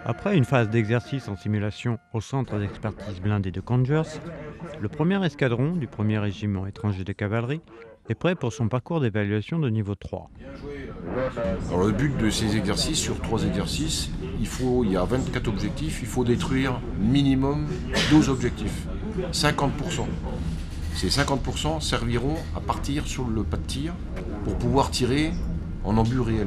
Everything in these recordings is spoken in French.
Après une phase d'exercice en simulation au centre d'expertise blindé de Congers, le premier escadron du 1er régiment étranger de cavalerie est prêt pour son parcours d'évaluation de niveau 3. Alors le but de ces exercices, sur 3 exercices, il y a 24 objectifs, il faut détruire minimum 12 objectifs, 50%. Ces 50% serviront à partir sur le pas de tir pour pouvoir tirer en embut réel.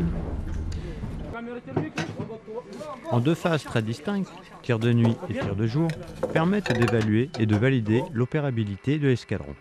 En deux phases très distinctes, tir de nuit et tir de jour, permettent d'évaluer et de valider l'opérabilité de l'escadron.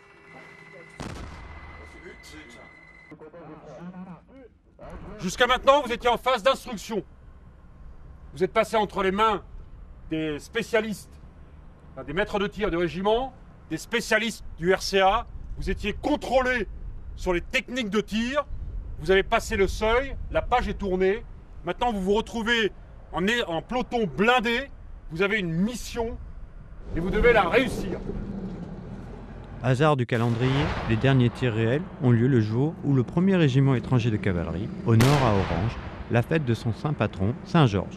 Jusqu'à maintenant, vous étiez en phase d'instruction. Vous êtes passé entre les mains des spécialistes, des maîtres de tir du régiment, des spécialistes du RCA. Vous étiez contrôlé sur les techniques de tir. Vous avez passé le seuil, la page est tournée. Maintenant, vous vous retrouvez en peloton blindé. Vous avez une mission et vous devez la réussir. Hasard du calendrier, les derniers tirs réels ont lieu le jour où le 1er régiment étranger de cavalerie honore à Orange la fête de son saint patron, Saint-Georges.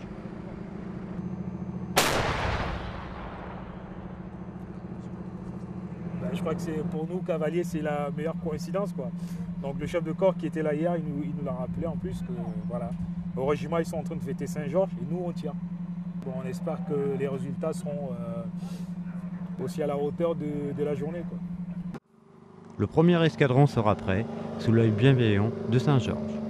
Je crois que pour nous, cavaliers, c'est la meilleure coïncidence, quoi. Donc le chef de corps qui était là hier, il nous l'a rappelé en plus que voilà, au régiment ils sont en train de fêter Saint-Georges et nous on tient. Bon, on espère que les résultats seront aussi à la hauteur de la journée, quoi. Le 1er escadron sera prêt sous l'œil bienveillant de Saint-Georges.